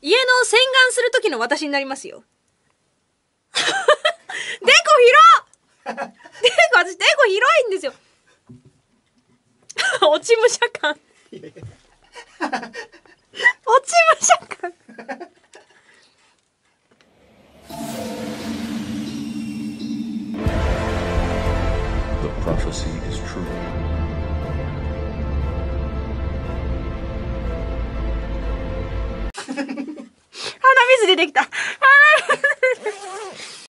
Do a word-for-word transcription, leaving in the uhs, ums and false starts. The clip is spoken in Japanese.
家の洗顔する時の私になりますよ。でこ広でこ、私、でこ広いんですよ。落ち武者感。落ち武者感。 The prophecy is true. 鼻水出てきた。